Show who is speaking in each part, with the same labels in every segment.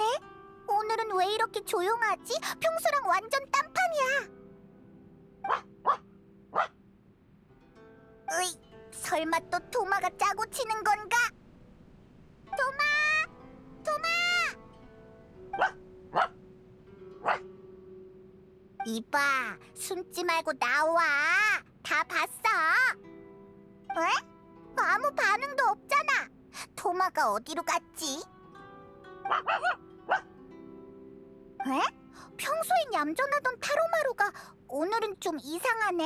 Speaker 1: 이상하네. 오늘은 왜 이렇게 조용하지? 평소랑 완전 딴판이야. 으이, 설마 또 토마가 짜고 치는 건가? 토마! 이봐, 숨지 말고 나와. 다 봤어. 왜? 아무 반응도 없잖아. 토마가 어디로 갔지? 왜? 평소엔 얌전하던 타로마루가 오늘은 좀 이상하네.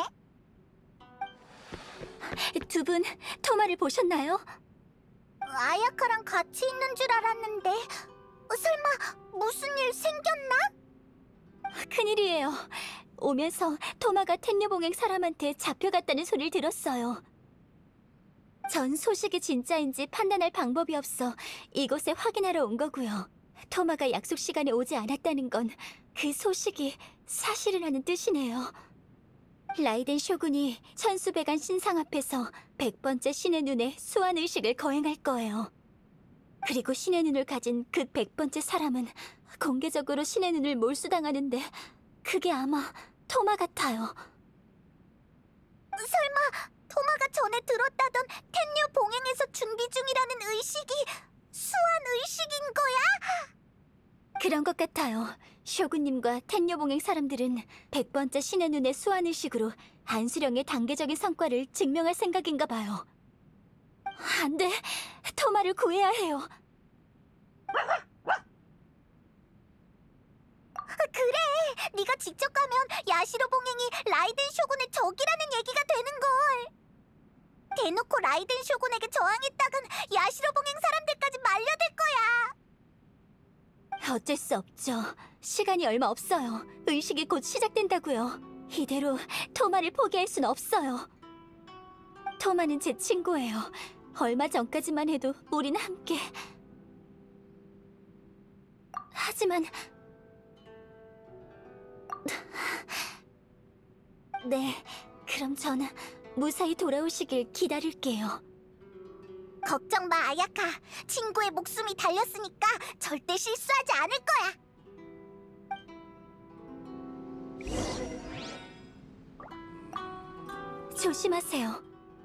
Speaker 2: 두 분 토마를 보셨나요?
Speaker 1: 아야카랑 같이 있는 줄 알았는데 설마 무슨 일 생겼나?
Speaker 2: 큰일이에요. 오면서 토마가 텐녀봉행 사람한테 잡혀갔다는 소리를 들었어요. 전 소식이 진짜인지 판단할 방법이 없어 이곳에 확인하러 온 거고요. 토마가 약속 시간에 오지 않았다는 건 그 소식이 사실이라는 뜻이네요. 라이덴 쇼군이 천수백안 신상 앞에서 100번째 신의 눈에 수환의식을 거행할 거예요. 그리고 신의 눈을 가진 그 100번째 사람은 공개적으로 신의 눈을 몰수당하는데 그게 아마 토마 같아요.
Speaker 1: 설마 토마가 전에 들었다던 텐녀 봉행에서 준비 중이라는 의식이 수환 의식인 거야?
Speaker 2: 그런 것 같아요. 쇼군님과 텐녀봉행 사람들은 100번째 신의 눈의 수환의식으로 안수령의 단계적인 성과를 증명할 생각인가 봐요. 안 돼! 토마를 구해야 해요.
Speaker 1: 그래! 네가 직접 가면 야시로 봉행이 라이덴 쇼군의 적이라는 얘기가 되는걸. 대놓고 라이덴 쇼군에게 저항했다간 야시로 봉행 사람들까지 말려들 거야.
Speaker 2: 어쩔 수 없죠. 시간이 얼마 없어요. 의식이 곧 시작된다고요. 이대로 토마를 포기할 순 없어요. 토마는 제 친구예요. 얼마 전까지만 해도 우린 함께. 하지만... 네, 그럼 저는 무사히 돌아오시길 기다릴게요.
Speaker 1: 걱정 마, 아야카. 친구의 목숨이 달렸으니까 절대 실수하지 않을 거야.
Speaker 2: 조심하세요.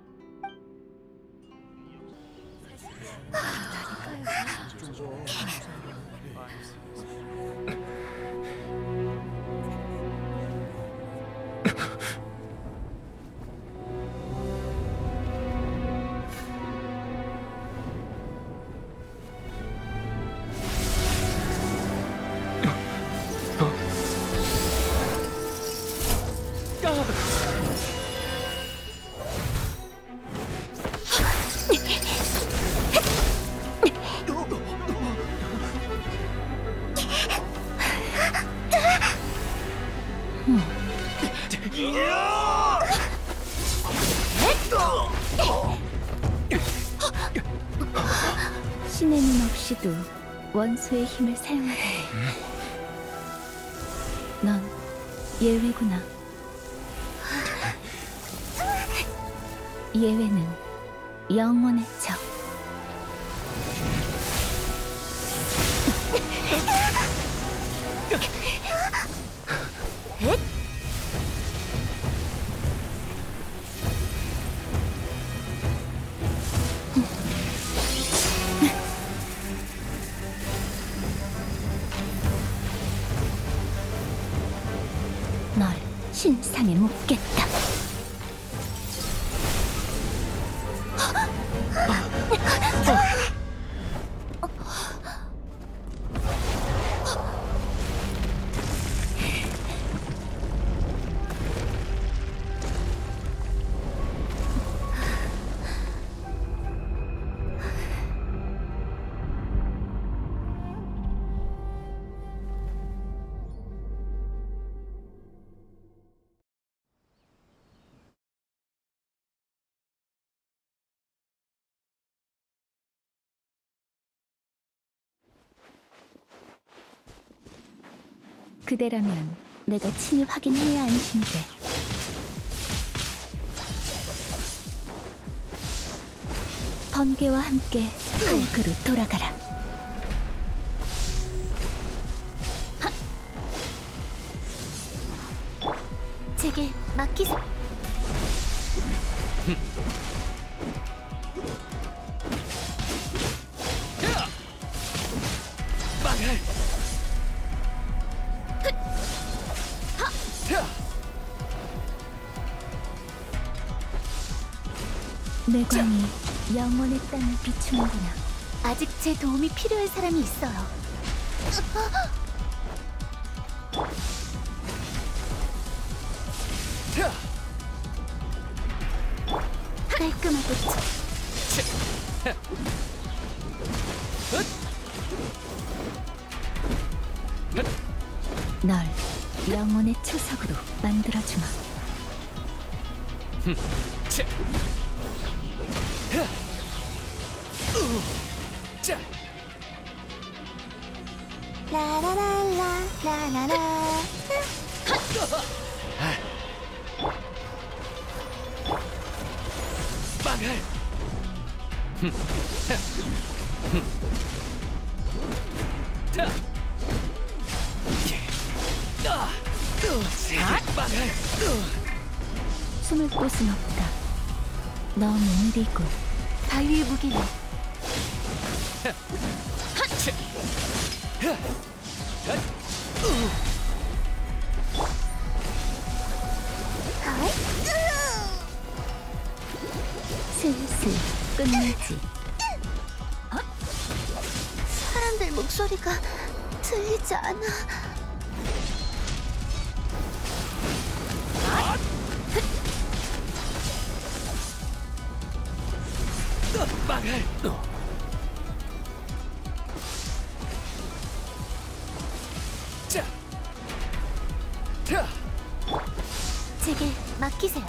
Speaker 2: 신의 눈 없이도 원소의 힘을 사용하다니. 넌 예외구나. 예외는 영원의 적. 널 신상에 묶겠다. 그대라면 내가 친히 확인해야 하는 신데. 번개와 함께 흙으로 돌아가라. 내 광이 영원의 땅을 비추는구나. 아직 제 도움이 필요한 사람이 있어요. 깔끔하게 널 영혼의 초석으로 만들어주마.
Speaker 1: 라라라라 라라라.
Speaker 3: 망할. 망할.
Speaker 2: 숨을 곳은 없다. 너무 느리고 바위의 무게는 슬슬 끝내지.
Speaker 1: 사람들 목소리가 들리지 않아.
Speaker 3: 망할. 자.
Speaker 1: 제게 맡기세요.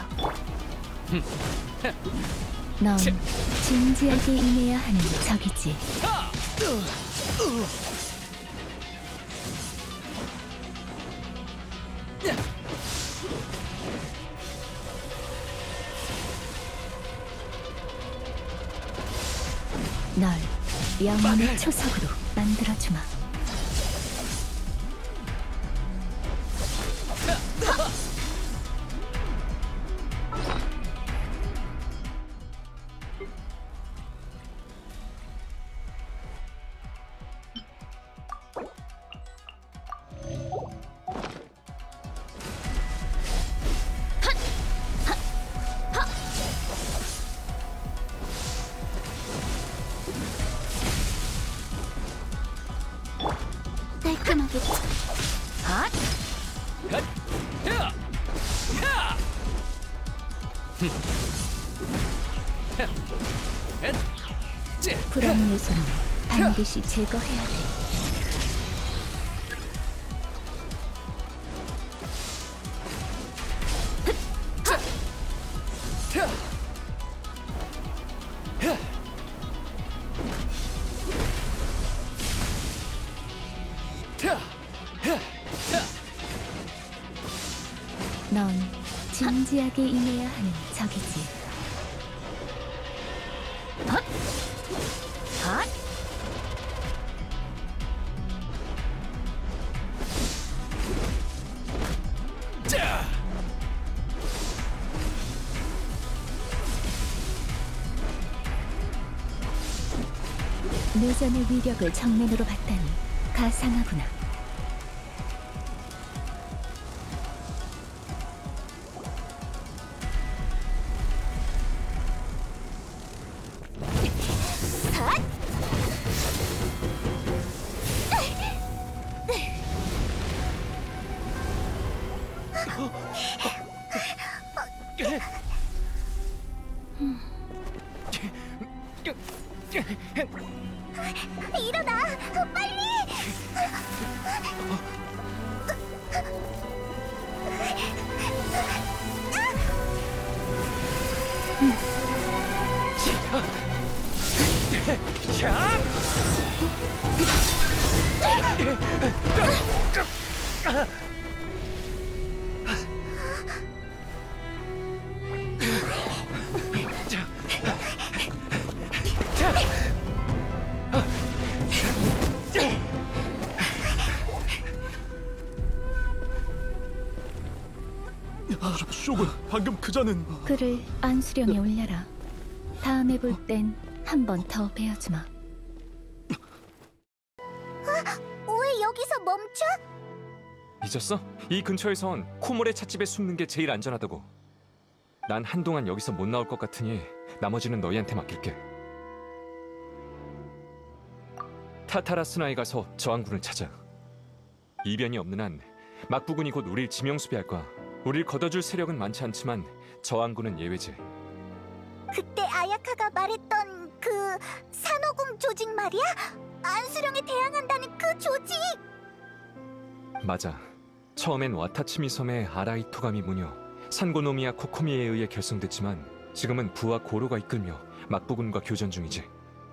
Speaker 2: 넌 진지하게 임해야 하는 적이지. 널 영혼의 초석으로 만들어주마.
Speaker 1: 깔끔하게.
Speaker 2: 불안 요소는 반드시 제거해야 돼. 넌 진지하게 임해야 하는 적이지. 내전의 위력을 정면으로 봤다니 가상하구나.
Speaker 1: 일어나, 빨리!
Speaker 3: 쇼군, 방금 그자는
Speaker 2: 그를 안수령에 올려라. 다음에 볼 땐 한 번 더 베어주마.
Speaker 1: 왜 여기서 멈춰?
Speaker 4: 잊었어? 이 근처에선 코모레 찻집에 숨는 게 제일 안전하다고.
Speaker 3: 난 한동안 여기서 못 나올 것 같으니 나머지는 너희한테 맡길게. 타타라스나에 가서 저항군을 찾아. 이변이 없는 한 막부군이 곧 우릴 지명수비할 거야. 우릴 걷어줄 세력은 많지 않지만 저항군은 예외지.
Speaker 1: 그때 아야카가 말했던 그 산호궁 조직 말이야? 안수령에 대항한다는 그 조직!
Speaker 3: 맞아. 처음엔 와타치미 섬의 아라이토가미 무녀 산고노미야 코코미에 의해 결성됐지만 지금은 부하 고로가 이끌며 막부군과 교전 중이지.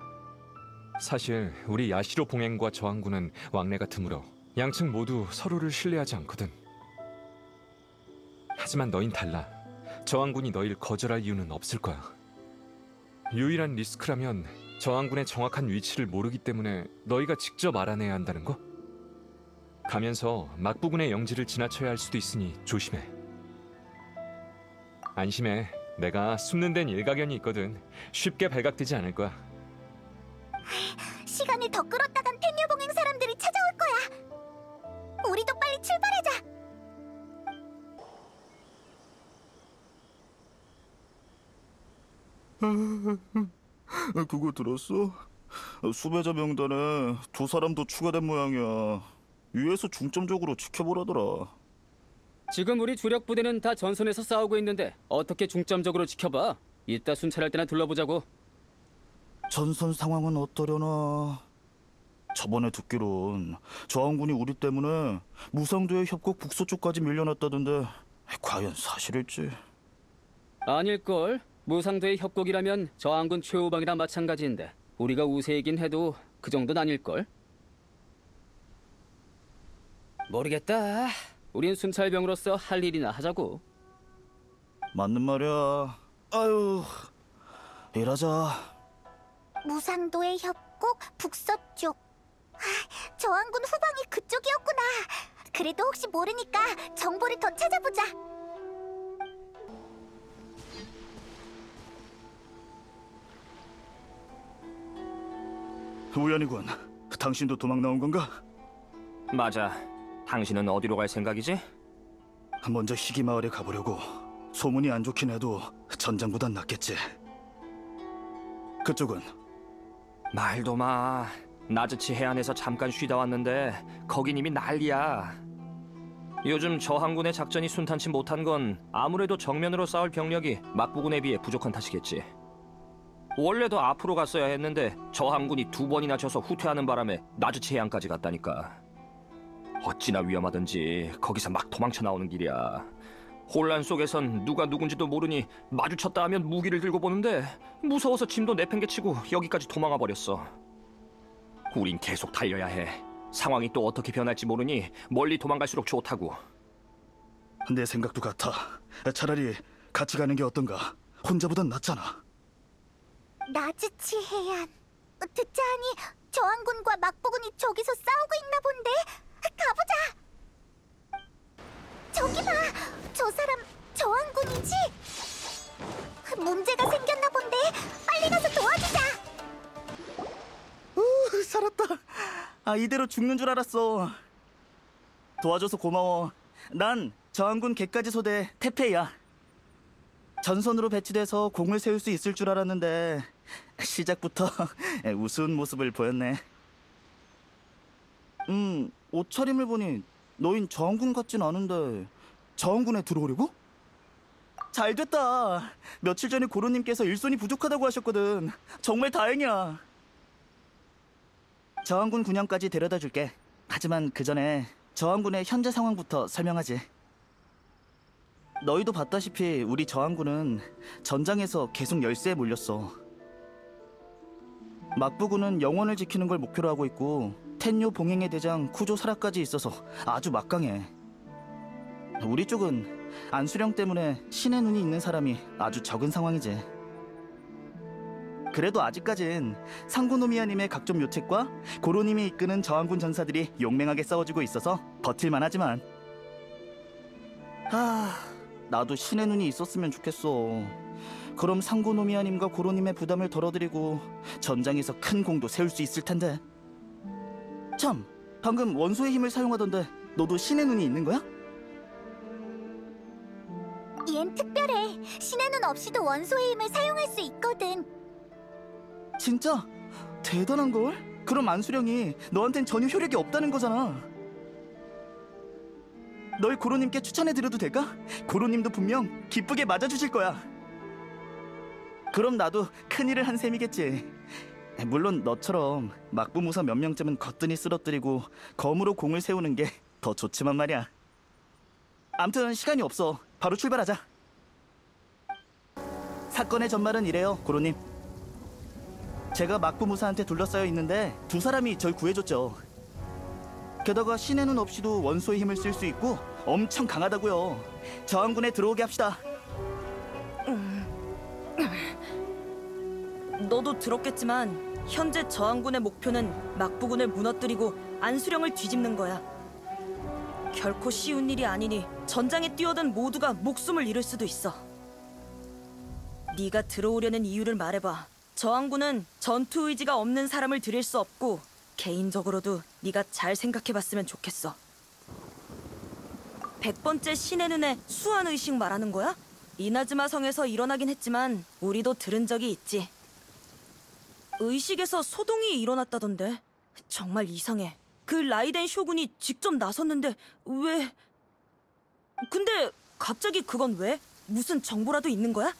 Speaker 3: 사실 우리 야시로 봉행과 저항군은 왕래가 드물어 양측 모두 서로를 신뢰하지 않거든. 하지만 너흰 달라. 저항군이 너희를 거절할 이유는 없을 거야. 유일한 리스크라면 저항군의 정확한 위치를 모르기 때문에 너희가 직접 알아내야 한다는 거? 가면서 막부군의 영지를 지나쳐야 할 수도 있으니 조심해. 안심해. 내가 숨는 데는 일가견이 있거든. 쉽게 발각되지 않을 거야.
Speaker 1: 시간을 더 끌었다간 텐류봉행 사람들이 찾아올 거야! 우리도 빨리 출발하자!
Speaker 4: 그거 들었어? 수배자 명단에 두 사람 더 추가된 모양이야. 위에서 중점적으로 지켜보라더라.
Speaker 5: 지금 우리 주력 부대는 다 전선에서 싸우고 있는데 어떻게 중점적으로 지켜봐? 이따 순찰할 때나 둘러보자고.
Speaker 4: 전선 상황은 어떠려나? 저번에 듣기론 저항군이 우리 때문에 무상도의 협곡 북서쪽까지 밀려났다던데 과연 사실일지?
Speaker 5: 아닐걸? 무상도의 협곡이라면 저항군 최후방이랑 마찬가지인데 우리가 우세이긴 해도 그 정도는 아닐걸? 모르겠다. 우린 순찰병으로서 할 일이나 하자고.
Speaker 4: 맞는 말이야. 아유, 일하자.
Speaker 1: 무상도의 협곡 북서쪽. 저항군 후방이 그쪽이었구나. 그래도 혹시 모르니까 정보를 더 찾아보자.
Speaker 4: 우연이군. 당신도 도망 나온 건가?
Speaker 6: 맞아. 당신은 어디로 갈 생각이지?
Speaker 4: 먼저 희귀 마을에 가보려고. 소문이 안 좋긴 해도 전장보단 낫겠지. 그쪽은?
Speaker 6: 말도 마. 나즈치 해안에서 잠깐 쉬다 왔는데 거긴 이미 난리야. 요즘 저항군의 작전이 순탄치 못한 건 아무래도 정면으로 싸울 병력이 막부군에 비해 부족한 탓이겠지. 원래도 앞으로 갔어야 했는데 저항군이 2번이나 져서 후퇴하는 바람에 나즈치 해안까지 갔다니까. 어찌나 위험하던지 거기서 막 도망쳐 나오는 길이야. 혼란 속에선 누가 누군지도 모르니 마주쳤다 하면 무기를 들고 보는데 무서워서 짐도 내팽개치고 여기까지 도망와 버렸어. 우린 계속 달려야 해. 상황이 또 어떻게 변할지 모르니 멀리 도망갈수록 좋다고.
Speaker 4: 내 생각도 같아. 차라리 같이 가는 게 어떤가? 혼자보단 낫잖아.
Speaker 1: 나즈치 해안. 듣자 하니 저항군과 막부군이 저기서 싸우고 있나 본데. 가보자. 저기 봐. 저 사람 저항군이지? 문제가 생겼나 본데. 빨리 가서 도와주자.
Speaker 4: 살았다. 이대로 죽는 줄 알았어. 도와줘서 고마워. 난 저항군 객가지 소대 태페이야. 전선으로 배치돼서 공을 세울 수 있을 줄 알았는데 시작부터 우스운 모습을 보였네. 옷차림을 보니 너흰 저항군 같진 않은데 저항군에 들어오려고? 잘됐다. 며칠 전에 고로님께서 일손이 부족하다고 하셨거든. 정말 다행이야. 저항군 군영까지 데려다 줄게. 하지만 그 전에 저항군의 현재 상황부터 설명하지. 너희도 봤다시피 우리 저항군은 전장에서 계속 열세에 몰렸어. 막부군은 영원을 지키는 걸 목표로 하고 있고 텐요 봉행의 대장 쿠조 사라까지 있어서 아주 막강해. 우리 쪽은 안수령 때문에 신의 눈이 있는 사람이 아주 적은 상황이지. 그래도 아직까진 상고노미아님의 각종 묘책과 고로님이 이끄는 저항군 전사들이 용맹하게 싸워주고 있어서 버틸만 하지만 나도 신의 눈이 있었으면 좋겠어. 그럼 상고노미아님과 고로님의 부담을 덜어드리고 전장에서 큰 공도 세울 수 있을 텐데. 참, 방금 원소의 힘을 사용하던데 너도 신의 눈이 있는 거야?
Speaker 1: 얜 특별해. 신의 눈 없이도 원소의 힘을 사용할 수 있거든.
Speaker 4: 진짜? 대단한걸? 그럼 안수령이 너한텐 전혀 효력이 없다는 거잖아. 널 고로님께 추천해드려도 될까? 고로님도 분명 기쁘게 맞아주실 거야. 그럼 나도 큰일을 한 셈이겠지. 물론 너처럼 막부무사 몇 명쯤은 거뜬히 쓰러뜨리고 검으로 공을 세우는 게 더 좋지만 말이야. 암튼 시간이 없어. 바로 출발하자. 사건의 전말은 이래요, 고로님. 제가 막부무사한테 둘러싸여 있는데 두 사람이 절 구해줬죠. 게다가 신의 눈 없이도 원소의 힘을 쓸 수 있고 엄청 강하다고요. 저항군에 들어오게 합시다.
Speaker 7: 너도 들었겠지만 현재 저항군의 목표는 막부군을 무너뜨리고 안수령을 뒤집는 거야. 결코 쉬운 일이 아니니 전장에 뛰어든 모두가 목숨을 잃을 수도 있어. 네가 들어오려는 이유를 말해봐. 저항군은 전투 의지가 없는 사람을 들일 수 없고 개인적으로도 네가 잘 생각해봤으면 좋겠어. 100번째 신의 눈의 수환의식 말하는 거야? 이나즈마 성에서 일어나긴 했지만 우리도 들은 적이 있지. 의식에서 소동이 일어났다던데. 정말 이상해. 그 라이덴 쇼군이 직접 나섰는데 왜... 근데 갑자기 그건 왜? 무슨 정보라도 있는 거야?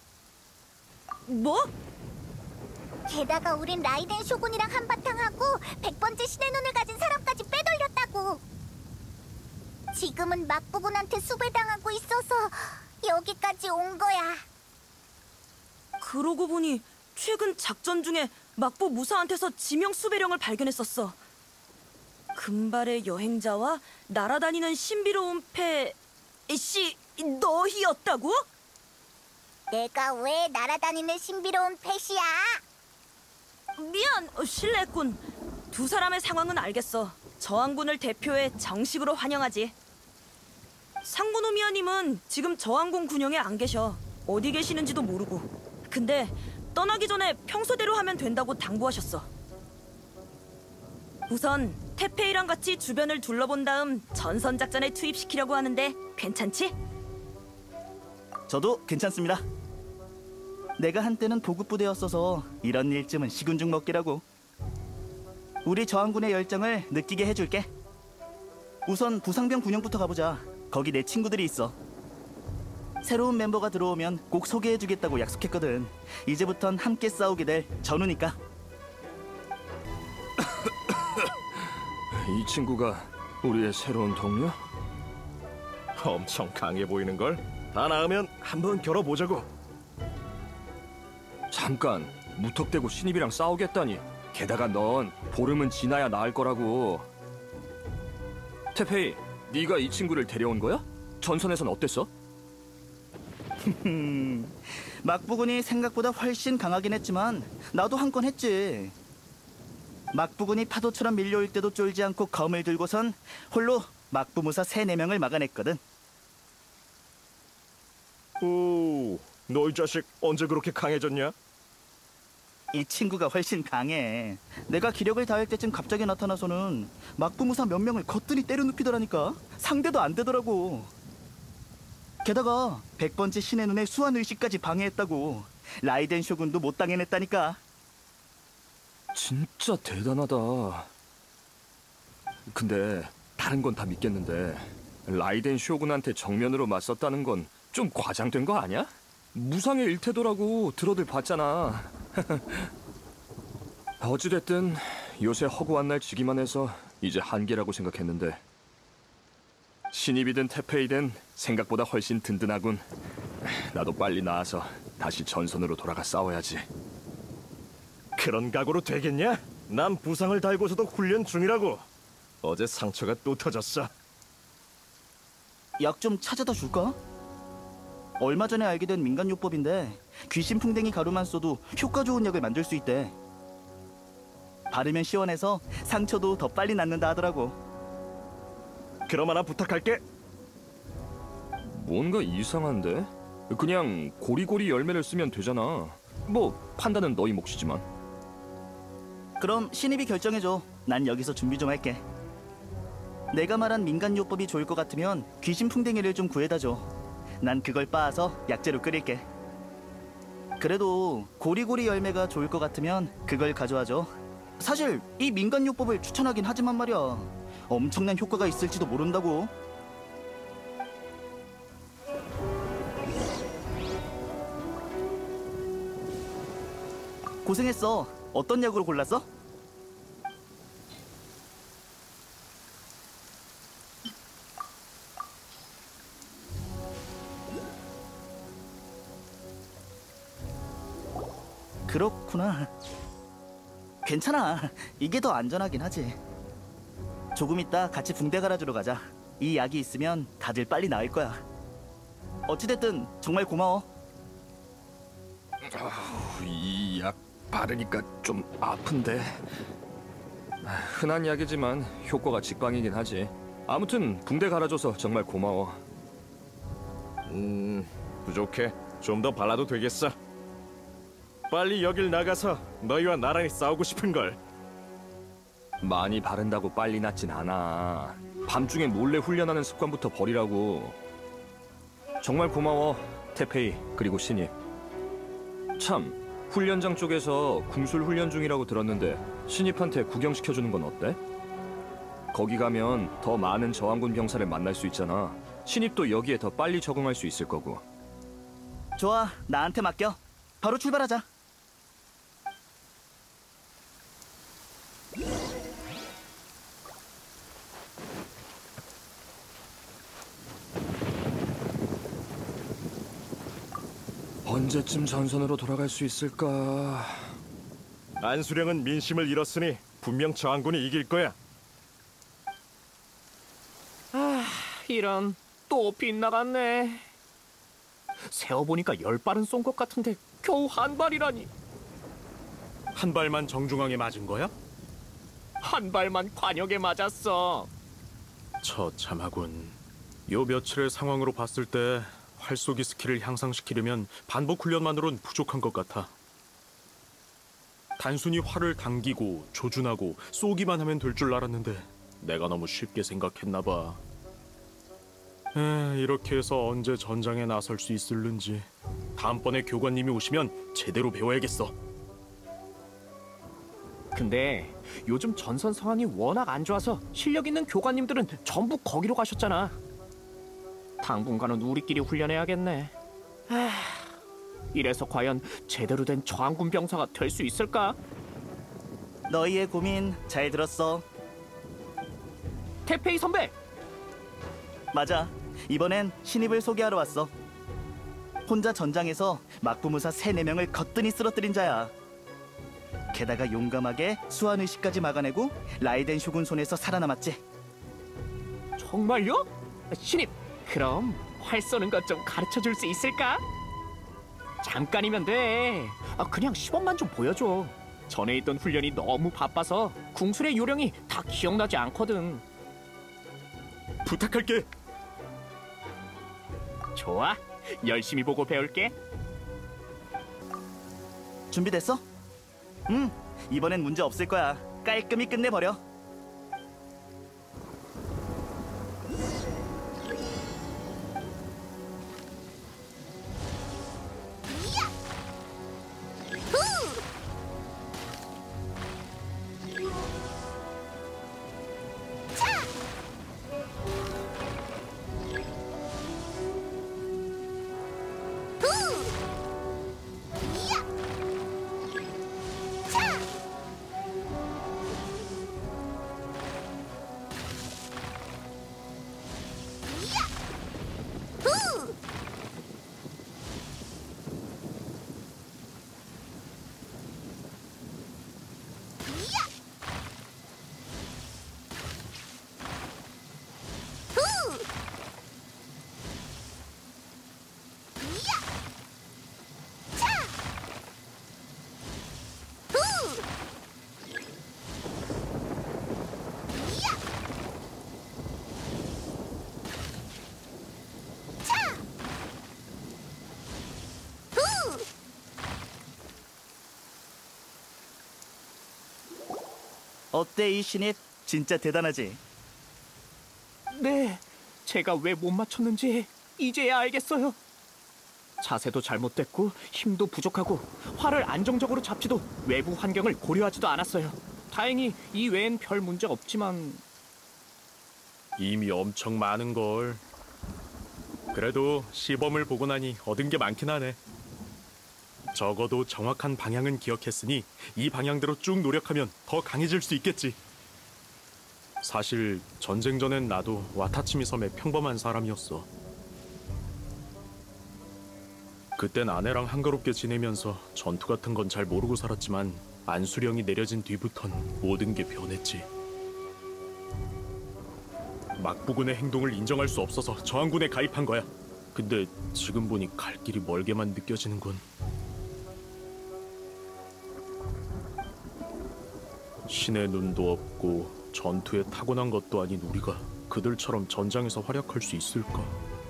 Speaker 7: 뭐?
Speaker 1: 게다가 우린 라이덴 쇼군이랑 한바탕 하고 100번째 신의 눈을 가진 사람까지 빼돌렸다고. 지금은 막부군한테 수배당하고 있어서 여기까지 온 거야.
Speaker 7: 그러고 보니 최근 작전 중에 막부 무사한테서 지명 수배령을 발견했었어. 금발의 여행자와 날아다니는 신비로운 씨 너희였다고?
Speaker 1: 내가 왜 날아다니는 신비로운 펫이야?
Speaker 7: 미안, 실례했군. 두 사람의 상황은 알겠어. 저항군을 대표해 정식으로 환영하지. 상고노미아님은 지금 저항군 군영에 안 계셔. 어디 계시는지도 모르고. 근데 떠나기 전에 평소대로 하면 된다고 당부하셨어. 우선 테페이랑 같이 주변을 둘러본 다음 전선 작전에 투입시키려고 하는데 괜찮지?
Speaker 4: 저도 괜찮습니다. 내가 한때는 보급부대였어서 이런 일쯤은 시군죽 먹기라고. 우리 저항군의 열정을 느끼게 해줄게. 우선 부상병 군영부터 가보자. 거기 내 친구들이 있어. 새로운 멤버가 들어오면 꼭 소개해주겠다고 약속했거든. 이제부턴 함께 싸우게 될 전우니까.
Speaker 6: 이 친구가 우리의 새로운 동료?
Speaker 8: 엄청 강해 보이는 걸. 다 나으면 한번 겨뤄보자고.
Speaker 6: 잠깐, 무턱대고 신입이랑 싸우겠다니. 게다가 넌 보름은 지나야 나을 거라고. 태페이, 네가 이 친구를 데려온 거야? 전선에선 어땠어?
Speaker 4: 막부군이 생각보다 훨씬 강하긴 했지만 나도 한 건 했지. 막부군이 파도처럼 밀려올 때도 쫄지 않고 검을 들고선 홀로 막부무사 3-4명을 막아냈거든.
Speaker 8: 오, 너 이 자식 언제 그렇게 강해졌냐?
Speaker 4: 이 친구가 훨씬 강해. 내가 기력을 다할 때쯤 갑자기 나타나서는 막부무사 몇 명을 거뜬히 때려 눕히더라니까. 상대도 안 되더라고. 게다가 100번째 신의 눈의 수환의식까지 방해했다고. 라이덴 쇼군도 못 당해냈다니까.
Speaker 6: 진짜 대단하다. 근데 다른 건 다 믿겠는데 라이덴 쇼군한테 정면으로 맞섰다는 건 좀 과장된 거 아니야? 무상의 일태도라고 들어들 봤잖아. 어찌됐든 요새 허구한 날 지기만 해서 이제 한계라고 생각했는데 신입이든 태페이든 생각보다 훨씬 든든하군. 나도 빨리 나와서 다시 전선으로 돌아가 싸워야지.
Speaker 8: 그런 각오로 되겠냐? 난 부상을 달고서도 훈련 중이라고. 어제 상처가 또 터졌어.
Speaker 4: 약 좀 찾아다 줄까? 얼마 전에 알게 된 민간요법인데 귀신풍뎅이 가루만 써도 효과 좋은 약을 만들 수 있대. 바르면 시원해서 상처도 더 빨리 낫는다 하더라고.
Speaker 8: 그럼 하나 부탁할게.
Speaker 6: 뭔가 이상한데? 그냥 고리고리 열매를 쓰면 되잖아. 뭐 판단은 너희 몫이지만.
Speaker 4: 그럼 신입이 결정해줘. 난 여기서 준비 좀 할게. 내가 말한 민간요법이 좋을 것 같으면 귀신풍뎅이를 좀 구해다 줘. 난 그걸 빻아서 약재로 끓일게. 그래도 고리고리 열매가 좋을 것 같으면 그걸 가져와줘. 사실 이 민간요법을 추천하긴 하지만 말이야, 엄청난 효과가 있을지도 모른다고. 고생했어. 어떤 약으로 골랐어? 그렇구나. 괜찮아. 이게 더 안전하긴 하지. 조금 있다 같이 붕대 갈아주러 가자. 이 약이 있으면 다들 빨리 나을 거야. 어찌됐든 정말 고마워.
Speaker 6: 이 약 바르니까 좀 아픈데. 흔한 약이지만 효과가 직방이긴 하지. 아무튼 붕대 갈아줘서 정말 고마워.
Speaker 8: 부족해. 좀 더 발라도 되겠어. 빨리 여길 나가서 너희와 나란히 싸우고 싶은걸.
Speaker 6: 많이 바른다고 빨리 낫진 않아. 밤중에 몰래 훈련하는 습관부터 버리라고. 정말 고마워, 태페이 그리고 신입. 참, 훈련장 쪽에서 궁술 훈련 중이라고 들었는데 신입한테 구경시켜주는 건 어때? 거기 가면 더 많은 저항군 병사를 만날 수 있잖아. 신입도 여기에 더 빨리 적응할 수 있을 거고.
Speaker 4: 좋아, 나한테 맡겨. 바로 출발하자.
Speaker 6: 언제쯤 전선으로 돌아갈 수 있을까?
Speaker 8: 안수령은 민심을 잃었으니 분명 저항군이 이길 거야.
Speaker 9: 이런, 또 빗나갔네. 세어보니까 10발은 쏜 것 같은데 겨우 한 발이라니.
Speaker 10: 한 발만 정중앙에 맞은 거야?
Speaker 9: 한 발만 관역에 맞았어.
Speaker 10: 처참하군. 요 며칠의 상황으로 봤을 때 활쏘기 스킬을 향상시키려면 반복 훈련만으론 부족한 것 같아. 단순히 활을 당기고 조준하고 쏘기만 하면 될 줄 알았는데 내가 너무 쉽게 생각했나 봐. 이렇게 해서 언제 전장에 나설 수 있을는지. 다음번에 교관님이 오시면 제대로 배워야겠어.
Speaker 9: 근데 요즘 전선 상황이 워낙 안 좋아서 실력 있는 교관님들은 전부 거기로 가셨잖아. 당분간은 우리끼리 훈련해야겠네. 이래서 과연 제대로 된 저항군 병사가 될 수 있을까?
Speaker 4: 너희의 고민 잘 들었어.
Speaker 9: 태페이 선배!
Speaker 4: 맞아. 이번엔 신입을 소개하러 왔어. 혼자 전장에서 막부무사 3-4명을 거뜬히 쓰러뜨린 자야. 게다가 용감하게 수완의식까지 막아내고 라이덴 쇼군 손에서 살아남았지.
Speaker 9: 정말요? 신입, 그럼 활 쏘는 것 좀 가르쳐줄 수 있을까? 잠깐이면 돼. 그냥 시범만 좀 보여줘. 전에 있던 훈련이 너무 바빠서 궁술의 요령이 다 기억나지 않거든.
Speaker 10: 부탁할게.
Speaker 9: 좋아, 열심히 보고 배울게.
Speaker 4: 준비됐어? 이번엔 문제 없을 거야. 깔끔히 끝내버려. 어때 이 신입? 진짜 대단하지?
Speaker 9: 네, 제가 왜 못 맞췄는지 이제야 알겠어요. 자세도 잘못됐고 힘도 부족하고 활을 안정적으로 잡지도 외부 환경을 고려하지도 않았어요. 다행히 이 외엔 별 문제 없지만
Speaker 10: 이미 엄청 많은 걸. 그래도 시범을 보고 나니 얻은 게 많긴 하네. 적어도 정확한 방향은 기억했으니 이 방향대로 쭉 노력하면 더 강해질 수 있겠지. 사실 전쟁 전엔 나도 와타치미 섬의 평범한 사람이었어. 그땐 아내랑 한가롭게 지내면서 전투 같은 건 잘 모르고 살았지만 안수령이 내려진 뒤부턴 모든 게 변했지. 막부군의 행동을 인정할 수 없어서 저항군에 가입한 거야. 근데 지금 보니 갈 길이 멀게만 느껴지는군. 신의 눈도 없고 전투에 타고난 것도 아닌 우리가 그들처럼 전장에서 활약할 수 있을까?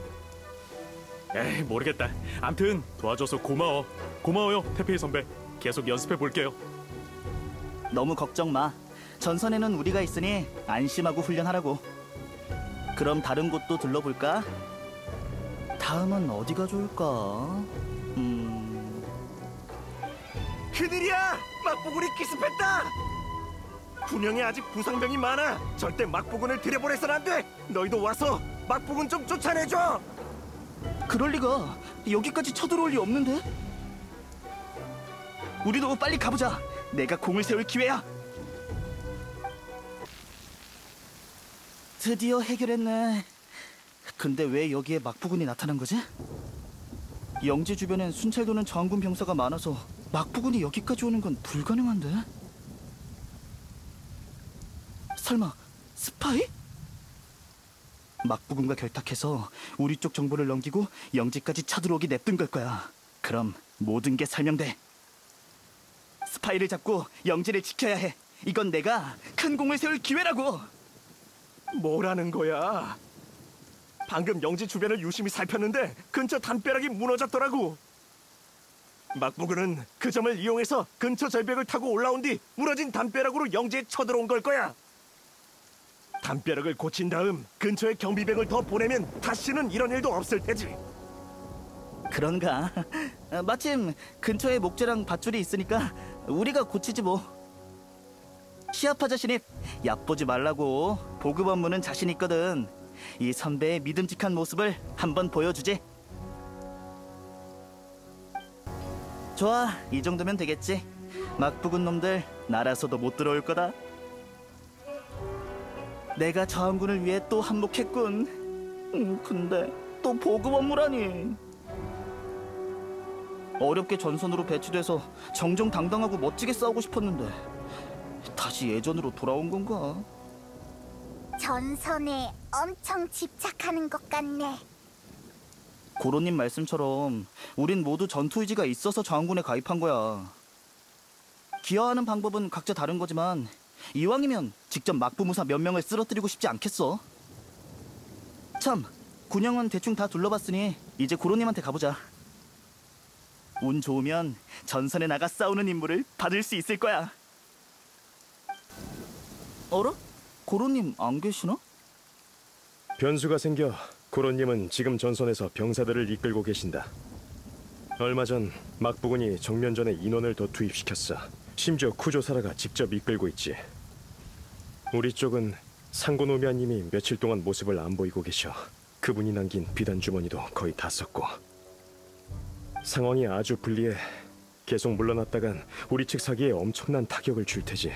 Speaker 10: 에이, 모르겠다. 암튼 도와줘서 고마워. 고마워요, 태페이 선배. 계속 연습해 볼게요.
Speaker 4: 너무 걱정 마. 전선에는 우리가 있으니 안심하고 훈련하라고. 그럼 다른 곳도 둘러볼까? 다음은 어디가 좋을까?
Speaker 8: 큰일이야! 막부군이 기습했다! 군영에 아직 부상병이 많아. 절대 막부군을 들여보내선 안 돼. 너희도 와서 막부군 좀 쫓아내줘.
Speaker 4: 그럴 리가. 여기까지 쳐들어올 리 없는데? 우리도 빨리 가보자. 내가 공을 세울 기회야. 드디어 해결했네. 근데 왜 여기에 막부군이 나타난 거지? 영지 주변엔 순찰 도는 저항군 병사가 많아서 막부군이 여기까지 오는 건 불가능한데? 설마 스파이? 막부군과 결탁해서 우리 쪽 정보를 넘기고 영지까지 쳐들어오게 냅둔 걸 거야. 그럼 모든 게 설명돼. 스파이를 잡고 영지를 지켜야 해. 이건 내가 큰 공을 세울 기회라고.
Speaker 8: 뭐라는 거야? 방금 영지 주변을 유심히 살폈는데 근처 담벼락이 무너졌더라고. 막부군은 그 점을 이용해서 근처 절벽을 타고 올라온 뒤 무너진 담벼락으로 영지에 쳐들어온 걸 거야. 담벼락을 고친 다음 근처에 경비병을 더 보내면 다시는 이런 일도 없을 테지.
Speaker 4: 그런가? 마침 근처에 목재랑 밧줄이 있으니까 우리가 고치지 뭐. 시합하자 신입. 얕보지 말라고. 보급 업무는 자신 있거든. 이 선배의 믿음직한 모습을 한번 보여주지. 좋아, 이 정도면 되겠지. 막부군 놈들 날아서도 못 들어올 거다. 내가 저항군을 위해 또 한몫했군. 근데 또 보급 업무라니. 어렵게 전선으로 배치돼서 정정당당하고 멋지게 싸우고 싶었는데 다시 예전으로 돌아온 건가?
Speaker 1: 전선에 엄청 집착하는 것 같네.
Speaker 4: 고로님 말씀처럼 우린 모두 전투 의지가 있어서 저항군에 가입한 거야. 기여하는 방법은 각자 다른 거지만 이왕이면 직접 막부무사 몇 명을 쓰러뜨리고 싶지 않겠어? 참, 군영은 대충 다 둘러봤으니 이제 고로님한테 가보자. 운 좋으면 전선에 나가 싸우는 임무를 받을 수 있을 거야. 어라? 고로님 안 계시나?
Speaker 8: 변수가 생겨 고로님은 지금 전선에서 병사들을 이끌고 계신다. 얼마 전 막부군이 정면전에 인원을 더 투입시켰어. 심지어 쿠조사라가 직접 이끌고 있지. 우리 쪽은 상고노미아님이 며칠 동안 모습을 안 보이고 계셔. 그분이 남긴 비단 주머니도 거의 다 썼고. 상황이 아주 불리해. 계속 물러났다간 우리 측 사기에 엄청난 타격을 줄 테지.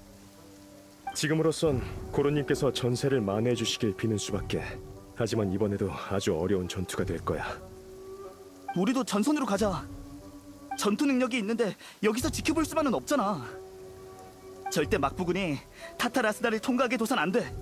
Speaker 8: 지금으로선 고로님께서 전세를 만회해 주시길 비는 수밖에. 하지만 이번에도 아주 어려운 전투가 될 거야.
Speaker 4: 우리도 전선으로 가자. 전투 능력이 있는데 여기서 지켜볼 수만은 없잖아. 절대 막부군이 타타라스나를 통과하게 둬선 안 돼.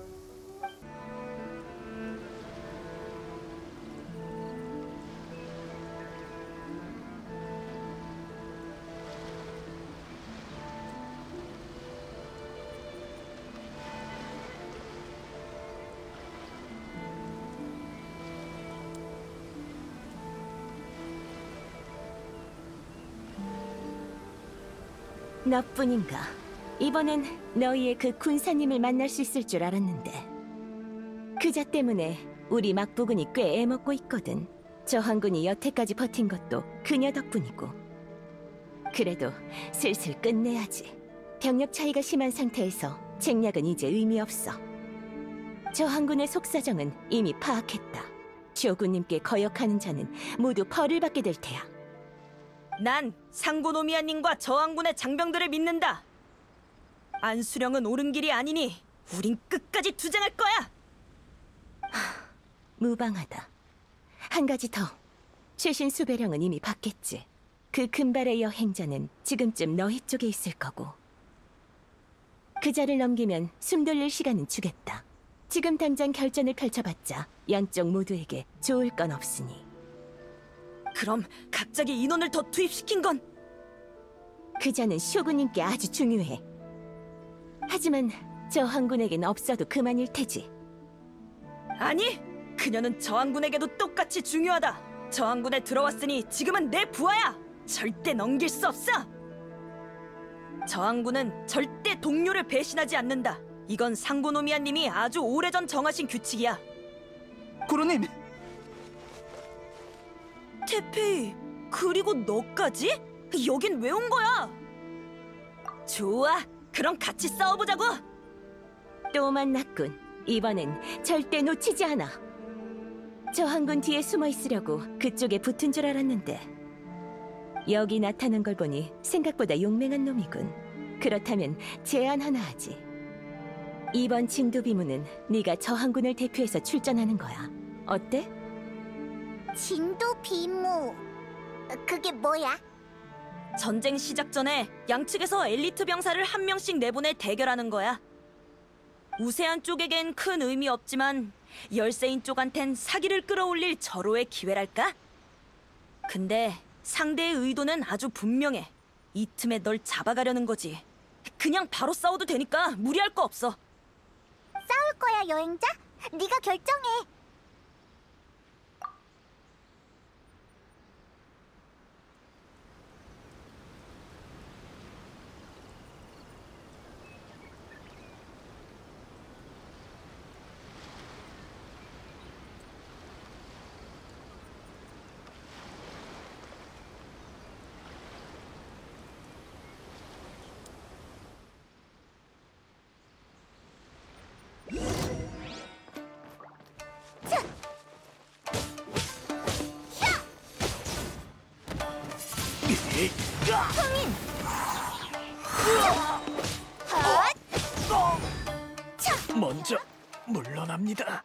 Speaker 2: 너뿐인가? 이번엔 너희의 그 군사님을 만날 수 있을 줄 알았는데 그자 때문에
Speaker 11: 우리 막부군이 꽤 애먹고 있거든. 저항군이 여태까지 버틴 것도 그녀 덕분이고. 그래도 슬슬 끝내야지. 병력 차이가 심한 상태에서 쟁략은 이제 의미 없어. 저항군의 속사정은 이미 파악했다. 쇼군님께 거역하는 자는 모두 벌을 받게 될 테야.
Speaker 7: 난 상고노미아님과 저항군의 장병들을 믿는다. 안수령은 옳은 길이 아니니 우린 끝까지 투쟁할 거야.
Speaker 11: 무방하다. 한 가지 더. 최신 수배령은 이미 받겠지. 그 금발의 여행자는 지금쯤 너희 쪽에 있을 거고. 그 자를 넘기면 숨 돌릴 시간은 주겠다. 지금 당장 결전을 펼쳐봤자 양쪽 모두에게 좋을 건 없으니.
Speaker 7: 그럼 갑자기 인원을 더 투입시킨 건?
Speaker 11: 그 자는 쇼군님께 아주 중요해. 하지만 저항군에겐 없어도 그만일 테지.
Speaker 7: 아니! 그녀는 저항군에게도 똑같이 중요하다. 저항군에 들어왔으니 지금은 내 부하야. 절대 넘길 수 없어. 저항군은 절대 동료를 배신하지 않는다. 이건 상고노미아님이 아주 오래전 정하신 규칙이야.
Speaker 4: 고로님!
Speaker 7: 태페이, 그리고 너까지? 여긴 왜 온 거야? 좋아, 그럼 같이 싸워보자고.
Speaker 11: 또 만났군. 이번엔 절대 놓치지 않아. 저항군 뒤에 숨어 있으려고 그쪽에 붙은 줄 알았는데 여기 나타난 걸 보니 생각보다 용맹한 놈이군. 그렇다면 제안 하나 하지. 이번 징도 비무는 네가 저항군을 대표해서 출전하는 거야. 어때?
Speaker 1: 진도 비무. 그게 뭐야?
Speaker 7: 전쟁 시작 전에 양측에서 엘리트 병사를 한 명씩 내보내 대결하는 거야. 우세한 쪽에겐 큰 의미 없지만 열세인 쪽한텐 사기를 끌어올릴 절호의 기회랄까? 근데 상대의 의도는 아주 분명해. 이 틈에 널 잡아가려는 거지. 그냥 바로 싸워도 되니까 무리할 거 없어.
Speaker 1: 싸울 거야, 여행자? 네가 결정해.
Speaker 10: 먼저 물러납니다.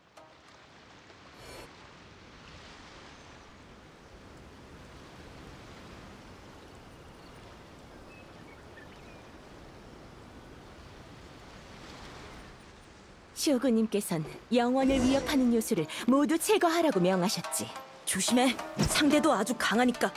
Speaker 11: 쇼군님께선 영원을 위협하는 요소를 모두 제거하라고 명하셨지.
Speaker 7: 조심해. 상대도 아주 강하니까.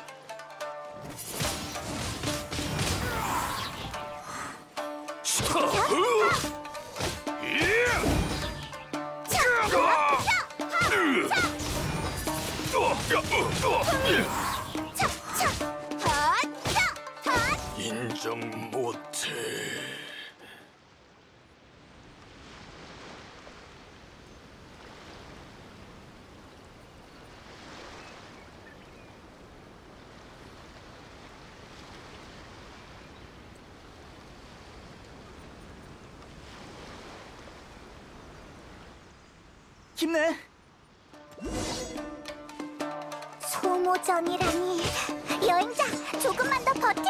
Speaker 10: 인정 못해.
Speaker 4: 힘내!
Speaker 1: 소모전이라니. 여행자, 조금만 더 버텨.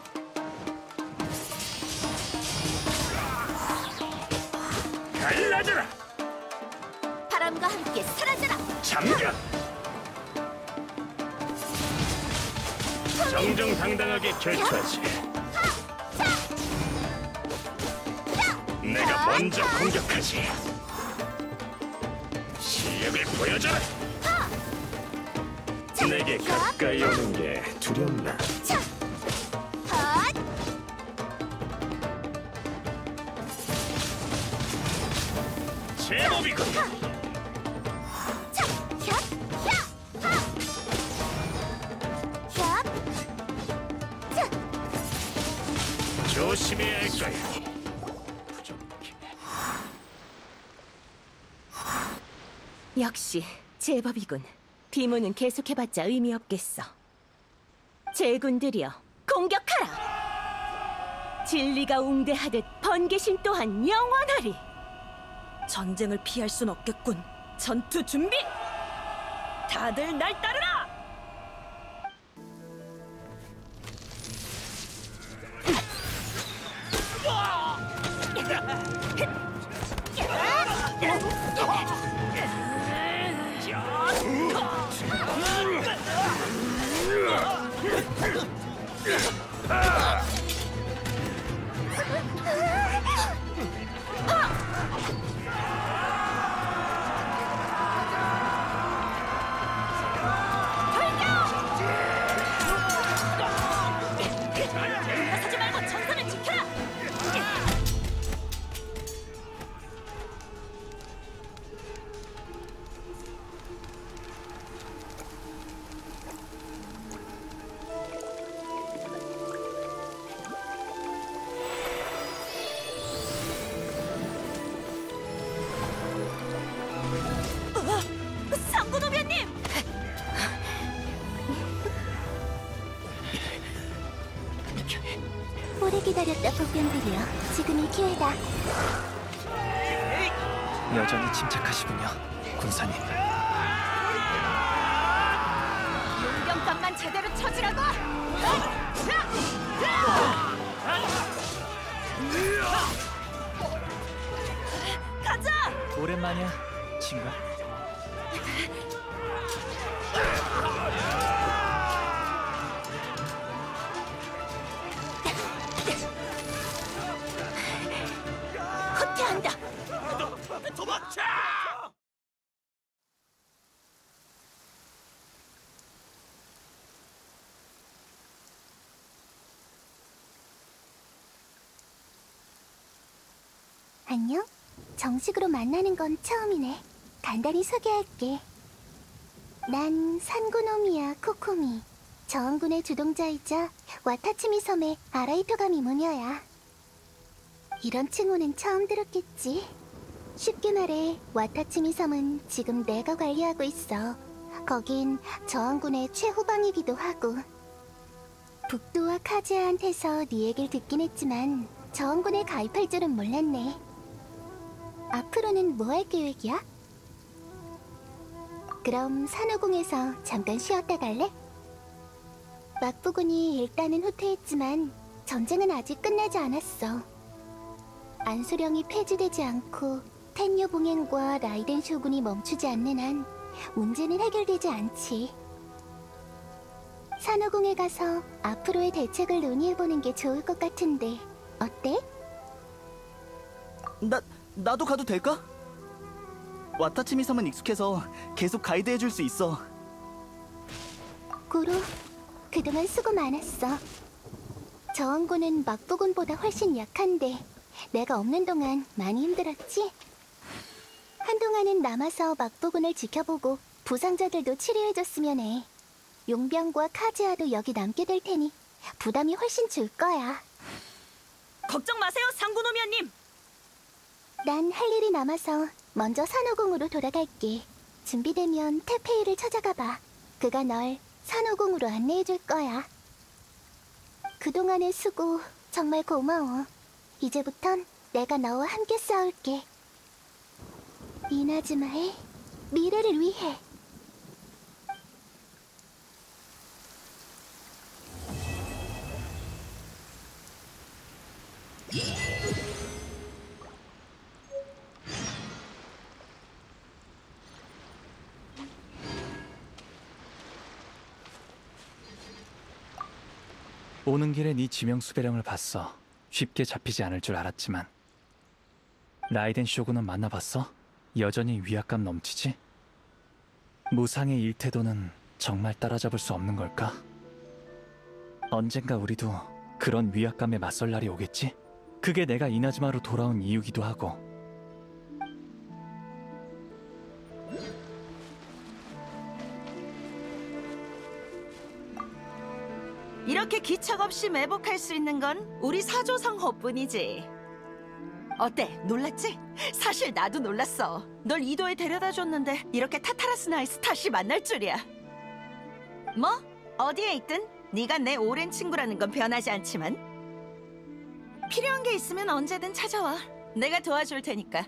Speaker 10: 갈라져라!
Speaker 2: 바람과 함께 사라져라.
Speaker 10: 잠깐! 정정당당하게 결투하지. 내가 먼저 공격하지. 실력을 보여줘라. 내게 가까이 오는 게 두렵나? 제법이군. 조심해야 할 거야.
Speaker 11: 역시 제법이군. 비무는 계속해봤자 의미 없겠어. 제군들이여, 공격하라! 진리가 웅대하듯 번개신 또한 영원하리!
Speaker 7: 전쟁을 피할 순 없겠군. 전투 준비! 다들 날 따르라!
Speaker 2: 물러서지 말고 전선을 지켜라!
Speaker 7: 상구노비아님!
Speaker 1: 오래 기다렸다 복병들이여. 지금이 기회다.
Speaker 12: 여전히 침착하시군요, 군사님.
Speaker 2: 용병감만 제대로 쳐주라고!
Speaker 7: 가자!
Speaker 12: 오랜만이야, 친구.
Speaker 1: 후퇴한다.
Speaker 10: 도망쳐!
Speaker 1: 안녕? 정식으로 만나는 건 처음이네. 간단히 소개할게. 난 산고노미야 코코미. 저항군의 주동자이자 와타치미 섬의 아라이토가미 무녀야. 이런 칭호는 처음 들었겠지? 쉽게 말해 와타치미 섬은 지금 내가 관리하고 있어. 거긴 저항군의 최후방이기도 하고. 북도와 카즈야한테서 네 얘길 듣긴 했지만 저항군에 가입할 줄은 몰랐네. 앞으로는 뭐 할 계획이야? 그럼 산후궁에서 잠깐 쉬었다 갈래? 막부군이 일단은 후퇴했지만 전쟁은 아직 끝나지 않았어. 안수령이 폐지되지 않고 텐요 봉행과 라이덴 쇼군이 멈추지 않는 한 문제는 해결되지 않지. 산후궁에 가서 앞으로의 대책을 논의해보는 게 좋을 것 같은데 어때?
Speaker 4: 나도 가도 될까? 와타치미 섬은 익숙해서 계속 가이드해줄 수 있어.
Speaker 1: 고로, 그동안 수고 많았어. 저항군은 막부군보다 훨씬 약한데 내가 없는 동안 많이 힘들었지? 한동안은 남아서 막부군을 지켜보고 부상자들도 치료해줬으면 해. 용병과 카즈야도 여기 남게 될 테니 부담이 훨씬 줄 거야.
Speaker 7: 걱정 마세요, 상구노미아님!
Speaker 1: 난 할 일이 남아서 먼저 산후궁으로 돌아갈게. 준비되면 테페이를 찾아가봐. 그가 널 산후궁으로 안내해줄 거야. 그동안의 수고 정말 고마워. 이제부턴 내가 너와 함께 싸울게. 이나즈마의 미래를 위해.
Speaker 12: 오는 길에 네 지명 수배령을 봤어. 쉽게 잡히지 않을 줄 알았지만. 라이덴 쇼군은 만나봤어? 여전히 위압감 넘치지? 무상의 일태도는 정말 따라잡을 수 없는 걸까? 언젠가 우리도 그런 위압감에 맞설 날이 오겠지? 그게 내가 이나즈마로 돌아온 이유기도 하고.
Speaker 13: 이렇게 기척 없이 매복할 수 있는 건 우리 사조성호뿐이지. 어때? 놀랐지? 사실 나도 놀랐어. 널 이도에 데려다 줬는데 이렇게 타타라스 나이스 다시 만날 줄이야. 뭐? 어디에 있든 네가 내 오랜 친구라는 건 변하지 않지만 필요한 게 있으면 언제든 찾아와. 내가 도와줄 테니까.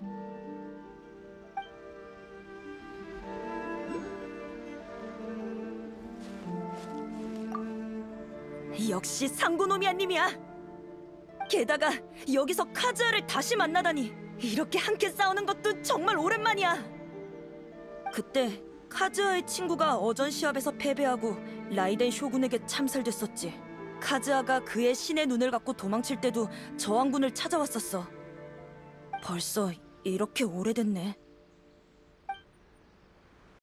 Speaker 7: 역시 상고노미아님이야. 게다가 여기서 카즈아를 다시 만나다니 이렇게 함께 싸우는 것도 정말 오랜만이야. 그때 카즈아의 친구가 어전 시합에서 패배하고 라이덴 쇼군에게 참살됐었지. 카즈아가 그의 신의 눈을 갖고 도망칠 때도 저항군을 찾아왔었어. 벌써 이렇게 오래됐네.